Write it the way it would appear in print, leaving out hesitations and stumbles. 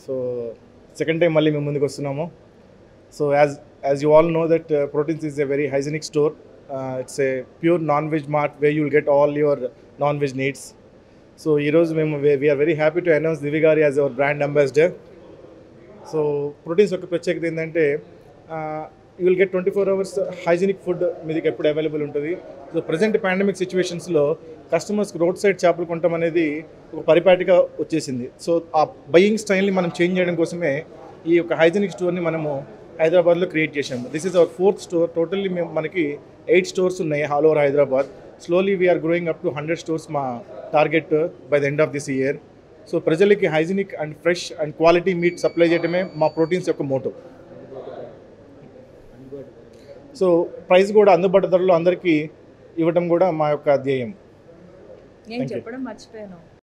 So second time మళ్ళీ మేము ముందుకు వస్తున్నాము. So as you all know that Proteins is a very hygienic store. It's a pure non veg mart where you will get all your non veg needs. So ఈరోజు మేము we are very happy to announce Divi garu as our brand ambassador. So Proteins యొక్క ప్రత్యేకత ఏంటంటే you will get 24 hours hygienic food మీదకి ఎప్పుడు available ఉంటుంది. So present pandemic సిచ్యువేషన్స్లో కస్టమర్స్కి రోడ్ సైడ్ చేపలు కొనటం అనేది ఒక పరిపాటిగా వచ్చేసింది. సో ఆ బయింగ్ స్టైల్ని మనం చేంజ్ చేయడం కోసమే ఈ యొక్క హైజీనిక్ స్టోర్ని మనము హైదరాబాద్లో క్రియేట్ చేసాము. This is our 4th store. Totally మనకి 8 stores ఉన్నాయి all over Hyderabad. Slowly we are growing up to 100 stores మా target by the end of this year. So ప్రజలకి hygienic and fresh and quality meat supply చేయడమే మా proteins యొక్క Moto. So price కూడా అందుబాటు ధరలో అందరికీ ఇవ్వడం కూడా మా యొక్క ధ్యేయం. నేను చెప్పడం మర్చిపోయాను,